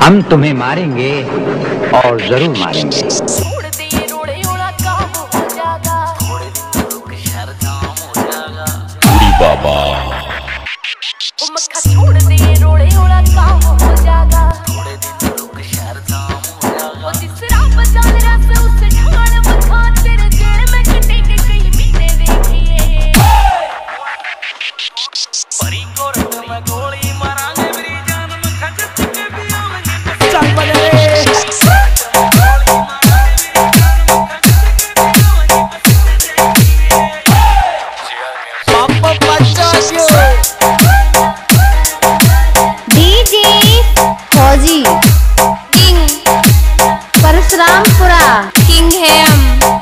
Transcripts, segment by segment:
हम तुम्हें मारेंगे और जरूर मारेंगे। बाबा छोड़ दे रोड़े ओड़ा काम हो जाएगा, थोड़े दिन रुक शहर जाम हो जाएगा। तीसरा बजान रस उसे ठाण बखा तेरे जेल में कटेंगे कई महीने देखिए। परी कोर्ट में गोली मारांगे मेरी जान में खजत के भी आवेंगे। चल बजे किंग है हम।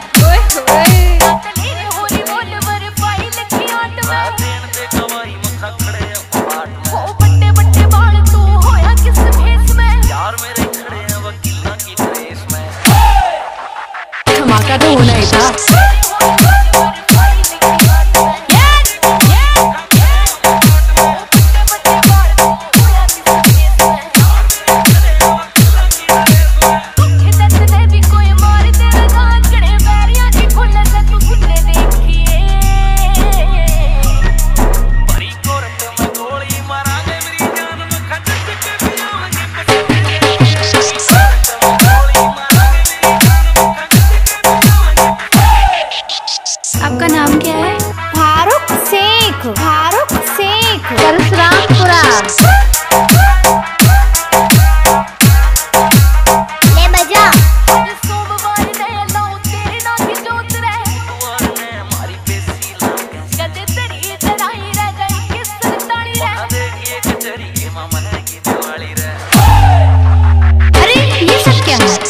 बट्टे बट्टे बाल तू होया किस भेस में, यार मेरे खड़े हैं वकीलों की ड्रेस में। धमाका तो होना ही था। आपका नाम क्या है? फारुक शेख। फारुक शेख, परशुरामपुरा। ले बजा। अरे ये सब क्या है?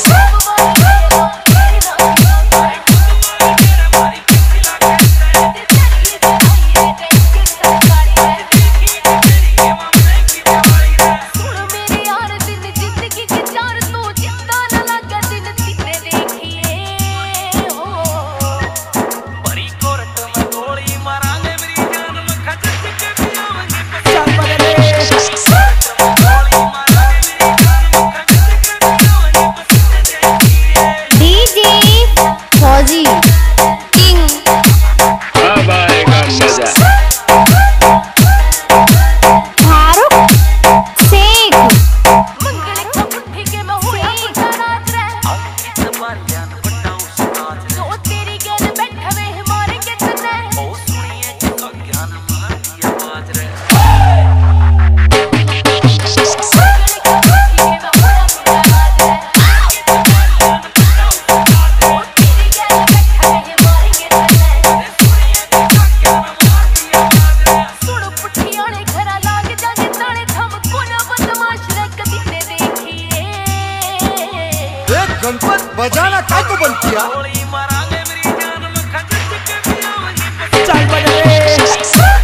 गणपत बजाना काय को बंद किया? गोली मारांगे मेरी जान में खजत के भी आवेंगे। चल बजे